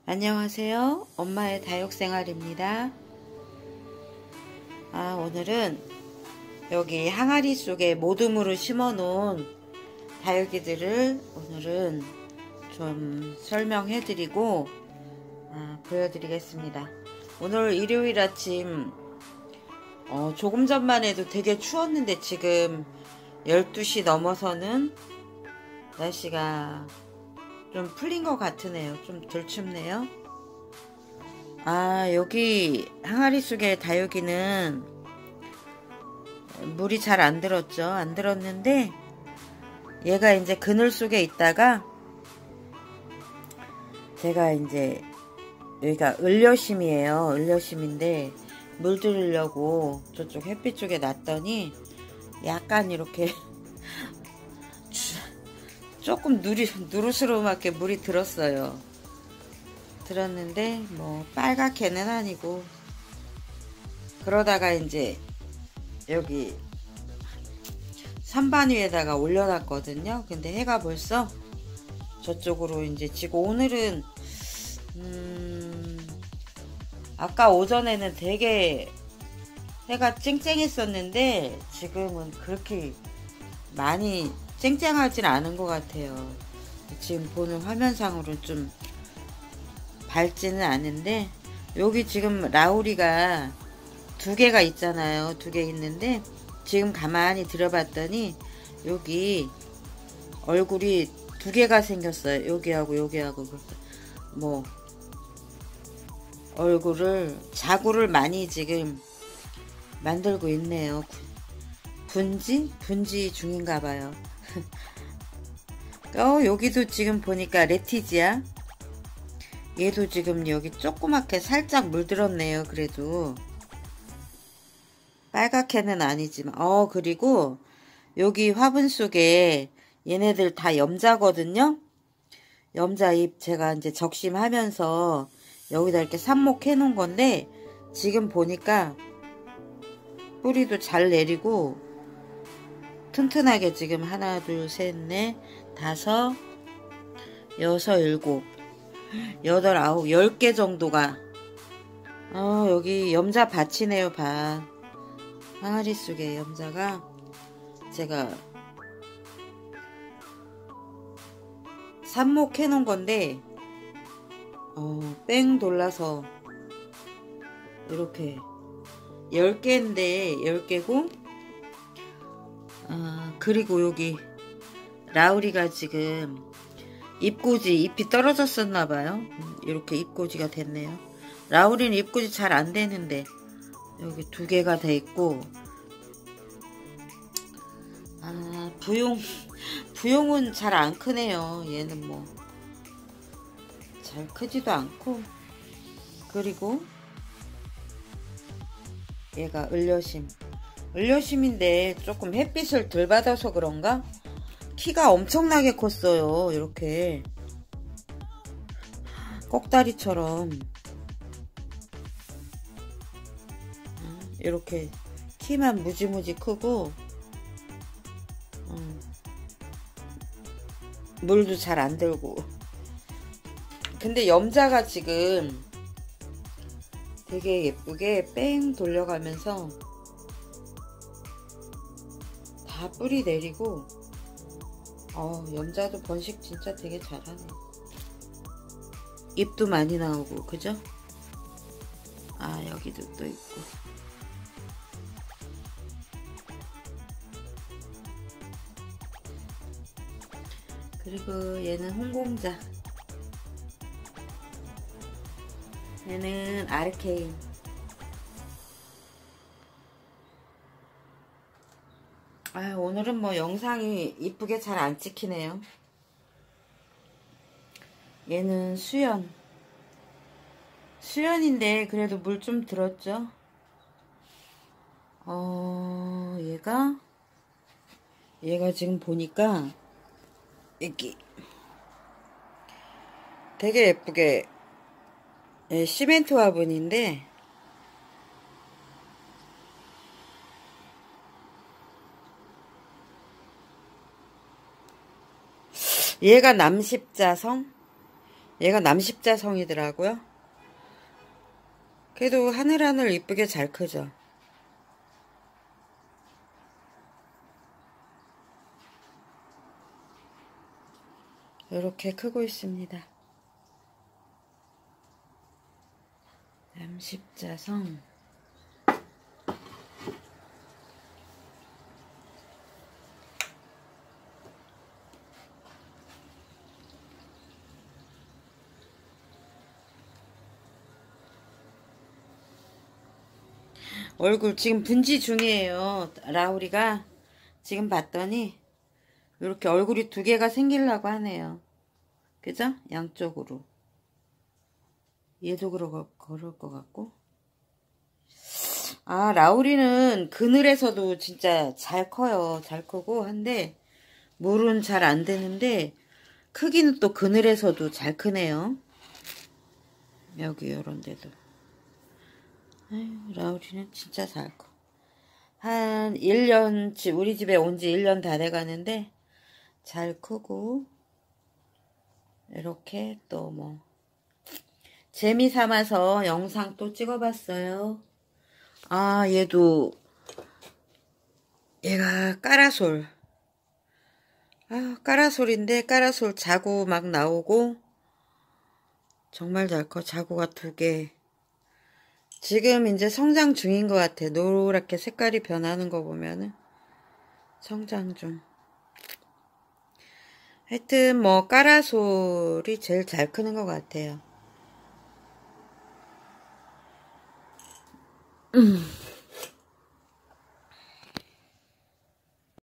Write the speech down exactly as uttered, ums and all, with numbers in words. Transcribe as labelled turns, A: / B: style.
A: 안녕하세요. 엄마의 다육생활입니다. 아, 오늘은 여기 항아리 속에 모둠으로 심어 놓은 다육이들을 오늘은 좀 설명해 드리고 아, 보여드리겠습니다. 오늘 일요일 아침 어, 조금 전만 해도 되게 추웠는데 지금 열두 시 넘어서는 날씨가 좀 풀린 것 같으네요. 좀 덜 춥네요. 아, 여기 항아리 속의 다육이는 물이 잘 안 들었죠. 안 들었는데 얘가 이제 그늘 속에 있다가 제가 이제 여기가 을려심이에요. 을려심인데 물 들으려고 저쪽 햇빛 쪽에 놨더니 약간 이렇게 조금 누리, 누르스름하게 물이 들었어요. 들었는데 뭐 빨갛게는 아니고 그러다가 이제 여기 선반 위에다가 올려놨거든요. 근데 해가 벌써 저쪽으로 이제 지고 오늘은 음 아까 오전에는 되게 해가 쨍쨍했었는데 지금은 그렇게 많이 쨍쨍하진 않은 것 같아요. 지금 보는 화면상으로 좀 밝지는 않은데 여기 지금 라우리가 두 개가 있잖아요. 두 개 있는데 지금 가만히 들어봤더니 여기 얼굴이 두 개가 생겼어요. 여기하고 여기하고 뭐 얼굴을 자구를 많이 지금 만들고 있네요. 분지? 분지 중인가 봐요. 어, 여기도 지금 보니까 레티지아 얘도 지금 여기 조그맣게 살짝 물들었네요. 그래도 빨갛게는 아니지만 어 그리고 여기 화분 속에 얘네들 다 염자거든요. 염자잎 제가 이제 적심하면서 여기다 이렇게 삽목해 놓은 건데 지금 보니까 뿌리도 잘 내리고 튼튼하게 지금 하나 둘 셋 넷 다섯 여섯 일곱 여덟 아홉 열 개 정도가 어 여기 염자 밭이네요. 밭 항아리 속에 염자가 제가 삽목해 놓은 건데 어, 뺑 돌라서 이렇게 열 개인데 열 개고 어, 그리고 여기 라우리가 지금 잎꽂이 잎이 떨어졌었나봐요. 이렇게 잎꽂이가 됐네요. 라우리는 잎꽂이 잘 안되는데 여기 두 개가 돼 있고 아 부용 부용은 잘 안 크네요. 얘는 뭐 잘 크지도 않고 그리고 얘가 을려심 을려심인데 조금 햇빛을 덜 받아서 그런가 키가 엄청나게 컸어요. 이렇게 꼭다리처럼 이렇게 키만 무지무지 크고 음, 물도 잘 안 들고 근데 염자가 지금 되게 예쁘게 뺑 돌려가면서 다 뿌리 내리고 어 염자도 번식 진짜 되게 잘하네. 잎도 많이 나오고 그죠? 아 여기도 또 있고 그리고 얘는 홍공자 얘는 아르케인 아 오늘은 뭐 영상이 이쁘게 잘 안 찍히네요. 얘는 수연 수연인데 그래도 물 좀 들었죠. 어 얘가 얘가 지금 보니까 여기 되게 예쁘게 예, 시멘트 화분인데 얘가 남십자성 얘가 남십자성이더라고요. 그래도 하늘하늘 이쁘게 잘 크죠. 이렇게 크고 있습니다. 남십자성. 얼굴 지금 분지 중이에요. 라우리가 지금 봤더니 이렇게 얼굴이 두 개가 생기려고 하네요. 그죠? 양쪽으로. 얘도 그러, 그럴 것 같고. 아, 라우리는 그늘에서도 진짜 잘 커요. 잘 크고 한데 물은 잘 안 되는데 크기는 또 그늘에서도 잘 크네요. 여기 요런 데도. 아유, 라우리는 진짜 잘 커. 한 일 년치, 우리 집에 온 지 일 년 다 돼가는데 잘 크고, 이렇게 또 뭐 재미 삼아서 영상 또 찍어봤어요. 아, 얘도 얘가 까라솔. 아, 까라솔인데 까라솔 자구 막 나오고 정말 잘 커. 자구가 두 개. 지금 이제 성장 중인 것 같아. 노랗게 색깔이 변하는 거 보면은 성장 중. 하여튼 뭐 까라솔이 제일 잘 크는 것 같아요. 음.